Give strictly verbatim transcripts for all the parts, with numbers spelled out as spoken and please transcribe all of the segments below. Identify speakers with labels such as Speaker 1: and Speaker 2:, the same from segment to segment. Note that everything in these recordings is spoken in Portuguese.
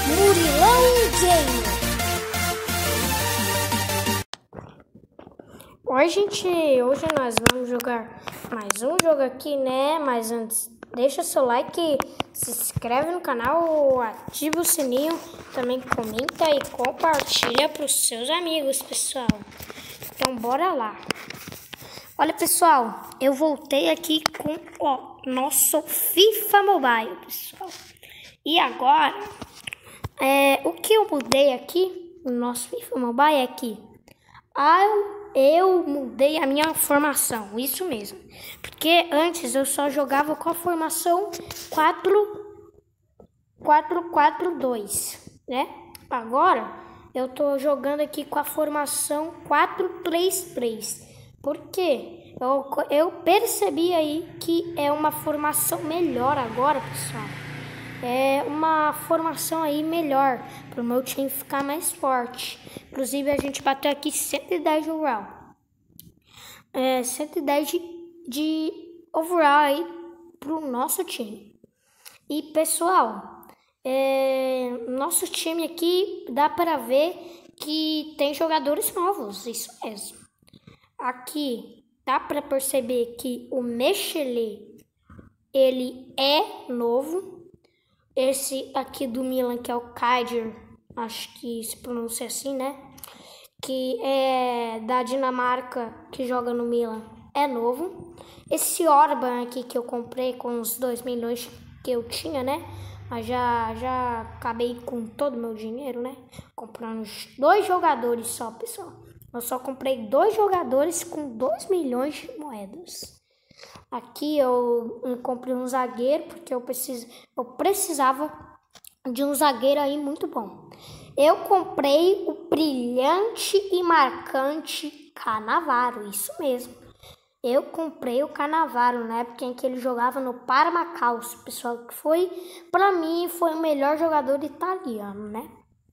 Speaker 1: Murilão Gamer. Oi, gente, hoje nós vamos jogar mais um jogo aqui, né? Mas antes, deixa seu like, se inscreve no canal, ativa o sininho, também comenta e compartilha para os seus amigos, pessoal. Então, bora lá. Olha, pessoal, eu voltei aqui com o nosso FIFA Mobile, pessoal. E agora, é, o que eu mudei aqui no nosso FIFA Mobile é que eu, eu mudei a minha formação, isso mesmo. Porque antes eu só jogava com a formação quatro quatro dois, né? Agora eu tô jogando aqui com a formação quatro três três. Porque eu, eu percebi aí que é uma formação melhor agora, pessoal. É uma formação aí melhor para o meu time ficar mais forte. Inclusive a gente bateu aqui cento e dez de overall. É, cento e dez de, de overall aí pro nosso time. E pessoal, é, nosso time aqui dá para ver que tem jogadores novos, isso mesmo. Aqui dá para perceber que o Mechele, ele é novo. Esse aqui do Milan, que é o Kaiser, acho que se pronuncia assim, né? Que é da Dinamarca, que joga no Milan, é novo. Esse Orban aqui que eu comprei com os dois milhões que eu tinha, né? Mas já, já acabei com todo o meu dinheiro, né? Comprando dois jogadores só, pessoal. Eu só comprei dois jogadores com dois milhões de moedas. Aqui eu, eu comprei um zagueiro, porque eu, preciso, eu precisava de um zagueiro aí muito bom. Eu comprei o brilhante e marcante Cannavaro, isso mesmo. Eu comprei o Cannavaro, na época em que ele jogava no Parma Calcio, pessoal, que foi, pra mim, foi o melhor jogador italiano, né?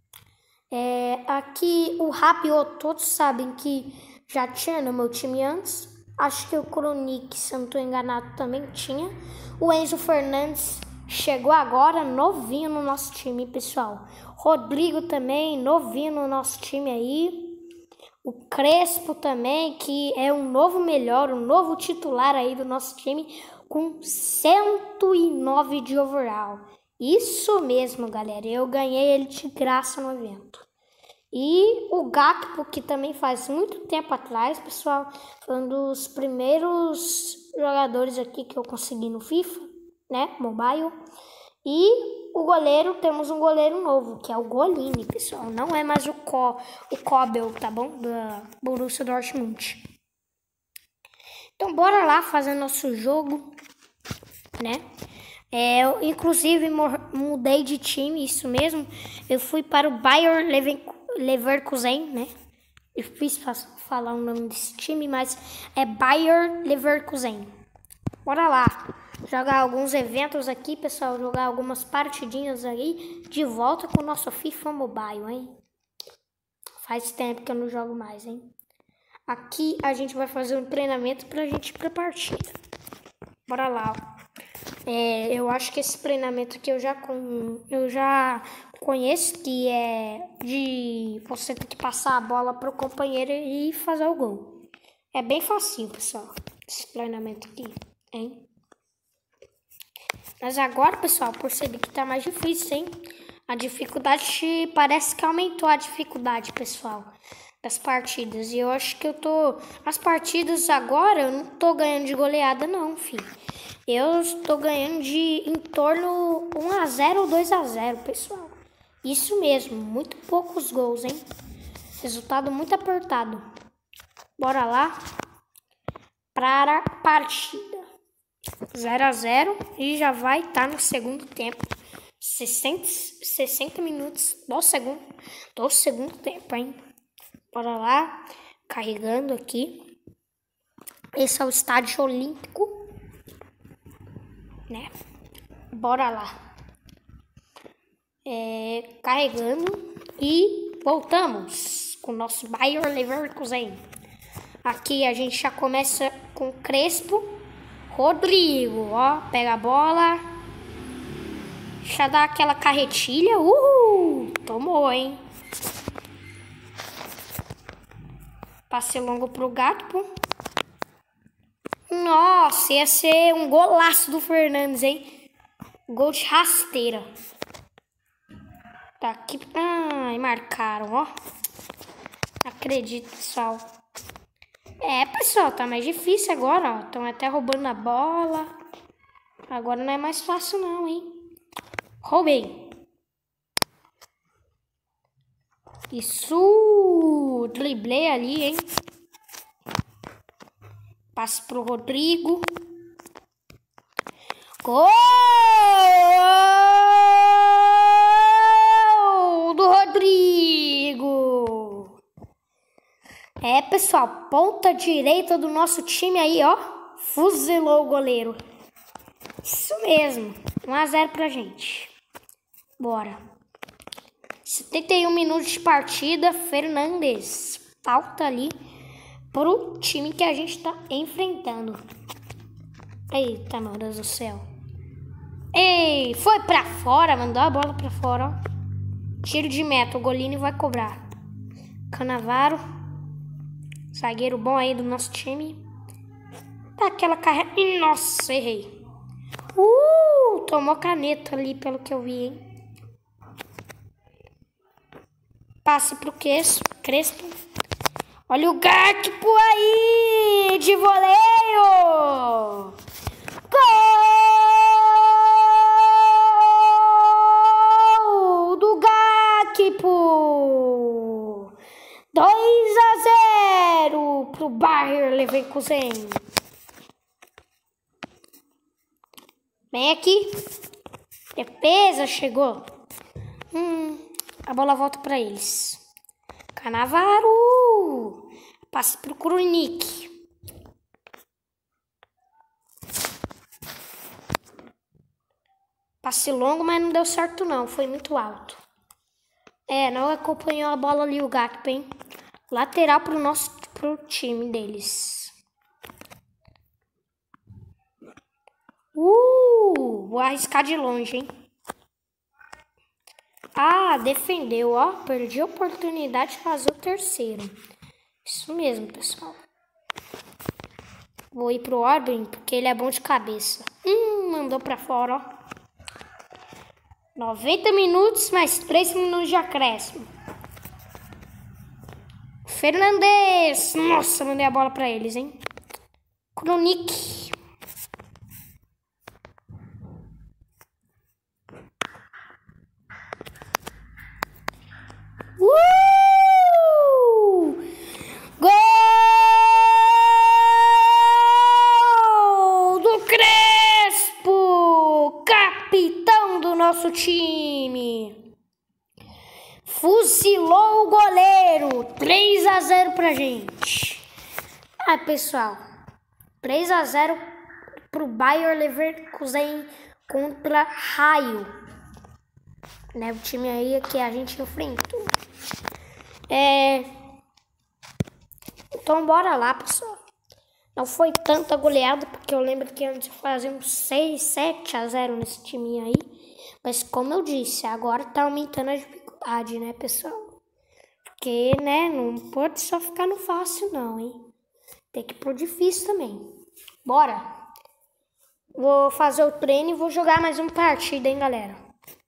Speaker 1: É, aqui o Rabiot, todos sabem que já tinha no meu time antes. Acho que o Kronic, se eu não estou enganado, também tinha. O Enzo Fernandes chegou agora novinho no nosso time, pessoal. Rodrigo também, novinho no nosso time aí. O Crespo também, que é um novo melhor, um novo titular aí do nosso time, com cento e nove de overall. Isso mesmo, galera. Eu ganhei ele de graça no evento. E o Gakpo, que também faz muito tempo atrás, pessoal, foi um dos primeiros jogadores aqui que eu consegui no FIFA, né, Mobile. E o goleiro, temos um goleiro novo, que é o Golini, pessoal. Não é mais o, Co, o Kobel, tá bom? Da Borussia Dortmund. Então, bora lá fazer nosso jogo, né? É, eu, inclusive, mudei de time, isso mesmo. Eu fui para o Bayer Leverkusen, né? Eu fiz falar o nome desse time, mas é Bayer Leverkusen. Bora lá. Jogar alguns eventos aqui, pessoal. Jogar algumas partidinhas aí. De volta com o nosso FIFA Mobile, hein? Faz tempo que eu não jogo mais, hein? Aqui a gente vai fazer um treinamento pra gente ir pra partida. Bora lá, ó. É, eu acho que esse treinamento aqui eu já, com, eu já conheço, que é de você ter que passar a bola pro companheiro e fazer o gol. É bem facinho, pessoal, esse treinamento aqui, hein? Mas agora, pessoal, percebi que tá mais difícil, hein? A dificuldade, parece que aumentou a dificuldade, pessoal, das partidas. E eu acho que eu tô... As partidas agora eu não tô ganhando de goleada não, filho. Eu estou ganhando de em torno um a zero ou dois a zero, pessoal. Isso mesmo, muito poucos gols, hein? Resultado muito apertado. Bora lá para a partida. zero a zero e já vai estar no segundo tempo. sessenta, sessenta minutos do segundo, do segundo tempo, hein? Bora lá, carregando aqui. Esse é o estádio olímpico, né? Bora lá. É, carregando e voltamos com o nosso Bayer Leverkusen. Aqui a gente já começa com Crespo. Rodrigo, ó, pega a bola. Já dá aquela carretilha. Uhul! Tomou, hein? Passe longo pro Gakpo. Nossa, ia ser um golaço do Fernandes, hein? Gol de rasteira. Tá aqui. Ai, marcaram, ó. Acredito, pessoal. É, pessoal, tá mais difícil agora, ó. Estão até roubando a bola. Agora não é mais fácil, não, hein? Roubei. Isso. Driblei ali, hein? Passe pro Rodrigo. Gol do Rodrigo. É, pessoal, ponta direita do nosso time aí, ó. Fuzilou o goleiro. Isso mesmo. um a zero pra gente. Bora. setenta e um minutos de partida. Fernandes. Falta ali pro time que a gente tá enfrentando. Eita, meu Deus do céu. Ei, foi pra fora. Mandou a bola pra fora, ó. Tiro de meta. O Golini vai cobrar. Cannavaro. Zagueiro bom aí do nosso time. Tá aquela carreira. Nossa, errei. Uh, tomou caneta ali, pelo que eu vi, hein? Passe pro Crespo. Olha o Gakpo aí, de voleio. Gol do Gakpo. dois a zero pro Bayer Leverkusen. Vem aqui. Defesa chegou. Hum, a bola volta para eles. Cannavaro. Passe pro Krunic. Passe longo, mas não deu certo não. Foi muito alto. É, não acompanhou a bola ali o Gakpo, hein? Lateral pro nosso pro time deles. Uh, vou arriscar de longe, hein? Ah, defendeu, ó. Perdi a oportunidade de fazer o terceiro. Isso mesmo, pessoal. Vou ir pro Orban, porque ele é bom de cabeça. Hum, mandou pra fora, ó. noventa minutos, mais três minutos de acréscimo. Fernandes. Nossa, mandei a bola pra eles, hein? Krunic. Nosso time fuzilou o goleiro. três a zero pra gente. Ah, pessoal, três a zero pro Bayer Leverkusen contra Raio, né? O time aí que a gente enfrentou. É... Então bora lá, pessoal. Não foi tanta goleada, porque eu lembro que antes fazia uns seis, sete a zero nesse time aí. Mas como eu disse, agora tá aumentando a dificuldade, né, pessoal? Porque, né, não pode só ficar no fácil não, hein? Tem que ir pro difícil também. Bora! Vou fazer o treino e vou jogar mais uma partida, hein, galera?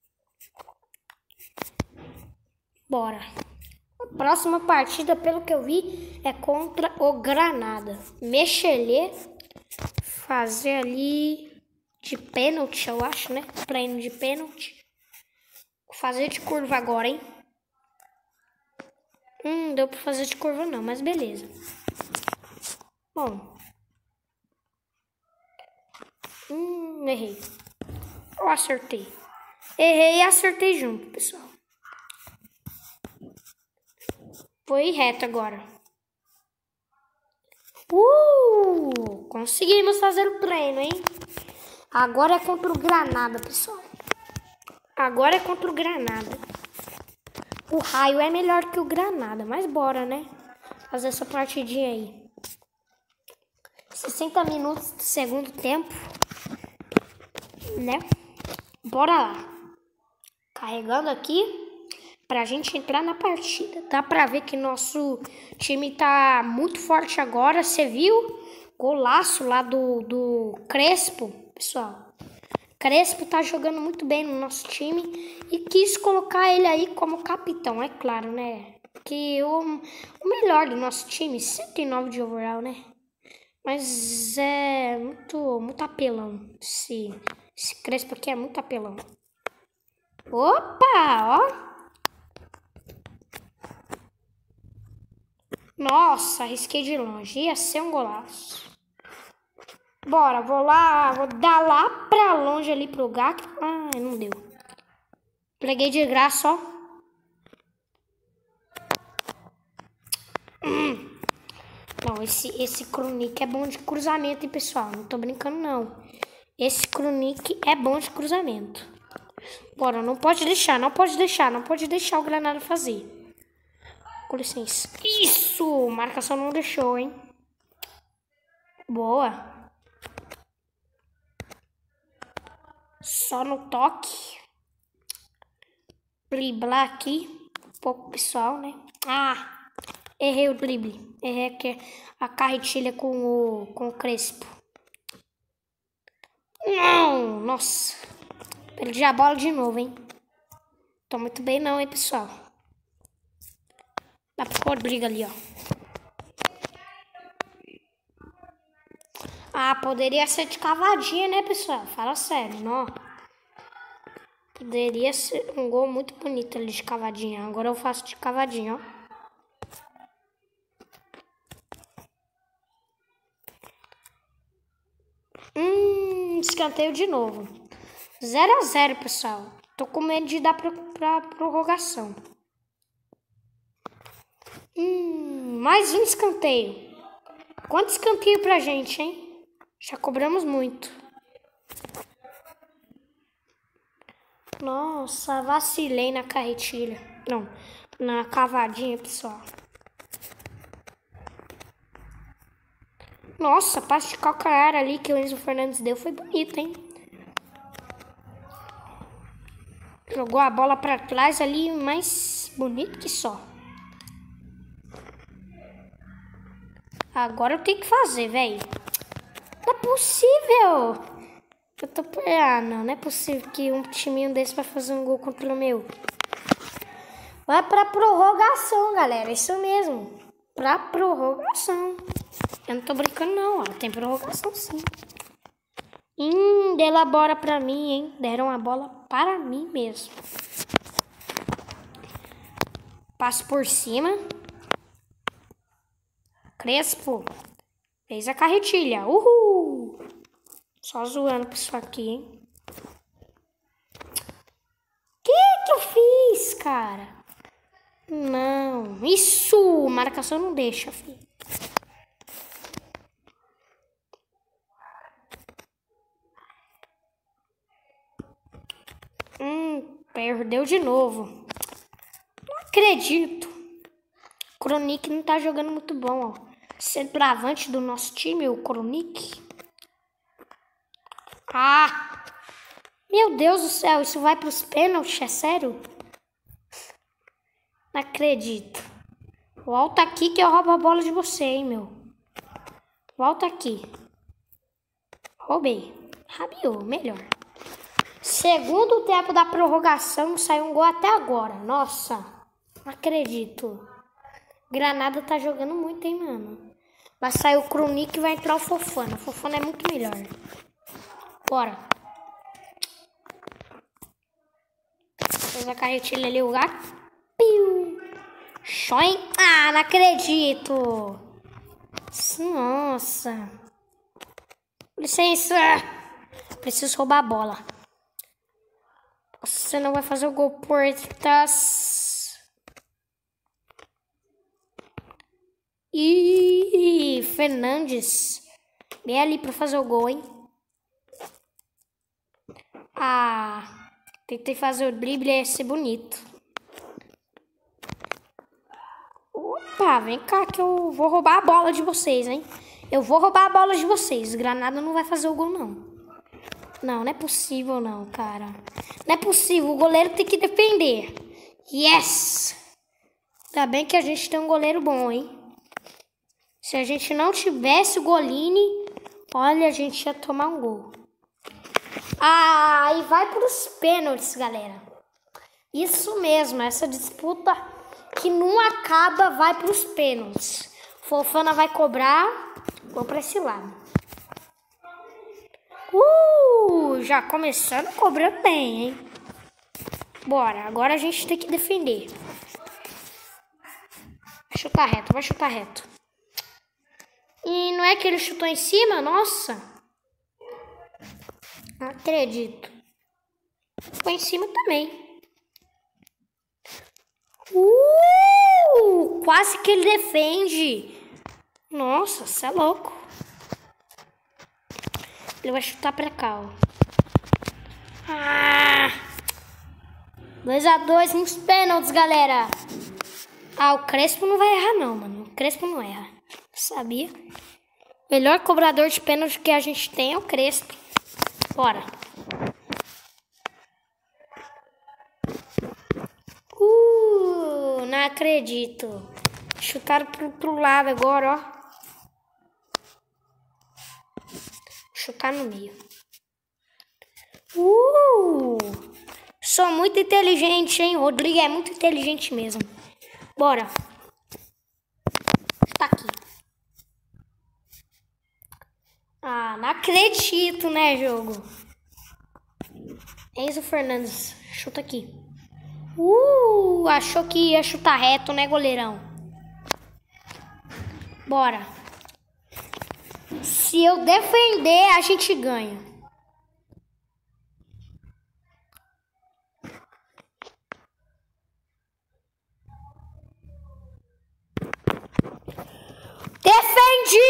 Speaker 1: Bora! A próxima partida, pelo que eu vi, é contra o Granada. Mexer, fazer ali... de pênalti, eu acho, né? Treino de pênalti. Vou fazer de curva agora, hein? Hum, deu pra fazer de curva não, mas beleza. Bom. Hum, errei. Eu acertei. Errei e acertei junto, pessoal. Vou ir reto agora. Uh! Conseguimos fazer o treino, hein? Agora é contra o Granada, pessoal. Agora é contra o Granada. O Raio é melhor que o Granada, mas bora, né? Fazer essa partidinha aí. sessenta minutos do segundo tempo. Né? Bora lá. Carregando aqui. pra gente entrar na partida. Dá pra ver que nosso time tá muito forte agora. Você viu? Golaço lá do, do Crespo, pessoal. Crespo tá jogando muito bem no nosso time e quis colocar ele aí como capitão, é claro, né? Que o, o melhor do nosso time, cento e nove de overall, né? Mas é muito, muito apelão. Esse, esse Crespo aqui é muito apelão. Opa, ó. Nossa, arrisquei de longe. Ia ser um golaço. Bora, vou lá, vou dar lá pra longe ali pro gato. Ah, não deu. Peguei de graça, ó. Hum. Não, esse, esse Krunic é bom de cruzamento, hein, pessoal? Não tô brincando, não. Esse Krunic é bom de cruzamento. Bora, não pode deixar, não pode deixar, não pode deixar o Granada fazer. Com licença. Isso! Marcação não deixou, hein? Boa. Só no toque. Driblar aqui. Um pouco pessoal, né? Ah! Errei o drible. Errei aqui a carretilha com o, com o Crespo. Não! Nossa! Perdi a bola de novo, hein? Tô muito bem não, hein, pessoal? Dá pra Rodrigo ali, ó. Ah, poderia ser de cavadinha, né, pessoal? Fala sério, não. Poderia ser um gol muito bonito ali de cavadinha. Agora eu faço de cavadinha, ó. Hum, escanteio de novo. zero a zero, pessoal. Tô com medo de dar pra, pra prorrogação. Hum, mais um escanteio. Quanto escanteio pra gente, hein? Já cobramos muito. Nossa, vacilei na carretilha. Não, na cavadinha, pessoal. Nossa, passe de calcanhar ali que o Enzo Fernandes deu foi bonito, hein? Jogou a bola pra trás ali, mais bonito que só. Agora eu tenho que fazer, velho. Não é possível. Eu tô... Ah, não, não é possível que um timinho desse vai fazer um gol contra o meu. Vai pra prorrogação, galera. Isso mesmo. Pra prorrogação. Eu não tô brincando, não. Ó. Tem prorrogação, sim. Hum, elabora pra mim, hein? Deram a bola para mim mesmo. Passo por cima. Crespo. Fez a carretilha. Uhul! Só zoando com isso aqui, hein? Que que eu fiz, cara? Não. Isso! Marcação não deixa, filho. Hum, perdeu de novo. Não acredito. Krunic não tá jogando muito bom, ó. Centroavante do nosso time, o Krunic. Ah! Meu Deus do céu, isso vai pros pênaltis, é sério? Não acredito. Volta aqui que eu roubo a bola de você, hein, meu. Volta aqui. Roubei. Rabiou, melhor. Segundo tempo da prorrogação, saiu um gol até agora. Nossa, não acredito. Granada tá jogando muito, hein, mano. Vai sair o Krunic e vai entrar o Fofana. O Fofana é muito melhor. Bora. Fez a carretilha ali, o gato. Piu. Shoin. Ah, não acredito. Nossa. Licença. Preciso roubar a bola. Você não vai fazer o gol por trás. Ih, Fernandes. Bem ali pra fazer o gol, hein? Ah, tentei fazer o drible, ia ser bonito. Opa, vem cá que eu vou roubar a bola de vocês, hein? Eu vou roubar a bola de vocês. Granada não vai fazer o gol, não. Não, não é possível, não, cara. Não é possível. O goleiro tem que defender. Yes! Ainda bem que a gente tem um goleiro bom, hein? Se a gente não tivesse o Golini, olha, a gente ia tomar um gol. Ah, e vai para os pênaltis, galera. Isso mesmo, essa disputa que não acaba vai para os pênaltis. Fofana vai cobrar, vou para esse lado. Uh, já começando cobrando bem, hein? Bora, agora a gente tem que defender. Vai chutar reto, vai chutar reto. E não é que ele chutou em cima? Nossa. Não acredito. Foi em cima também. Uh, quase que ele defende. Nossa, você é louco. Ele vai chutar pra cá, ó. Ah, dois a dois nos pênaltis, galera. Ah, o Crespo não vai errar não, mano. O Crespo não erra. Sabia? O melhor cobrador de pênalti que a gente tem é o Crespo. Bora. Uh, não acredito. Chutaram pro, pro lado agora, ó. Chutar no meio. Uh, sou muito inteligente, hein? O Rodrigo é muito inteligente mesmo. Bora. Tá aqui. Ah, não acredito, né, jogo? Enzo Fernandes. Chuta aqui. Uh, achou que ia chutar reto, né, goleirão? Bora. Se eu defender, a gente ganha. Defendi!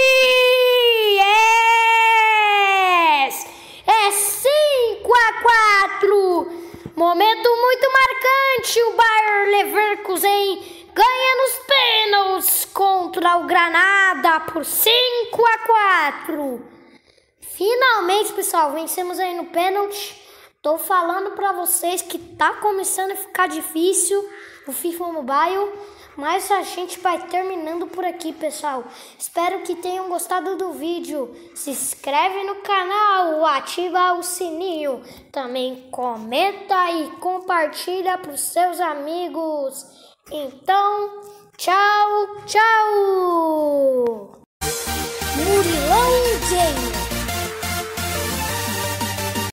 Speaker 1: Yes! É cinco a quatro! Momento muito marcante, o Bayer Leverkusen ganha nos pênaltis contra o Granada por cinco a quatro. Finalmente, pessoal, vencemos aí no pênalti. Tô falando pra vocês que tá começando a ficar difícil o FIFA Mobile, mas a gente vai terminando por aqui, pessoal. Espero que tenham gostado do vídeo. Se inscreve no canal, ativa o sininho. Também comenta e compartilha para os seus amigos. Então, tchau, tchau! Murilão Gamer.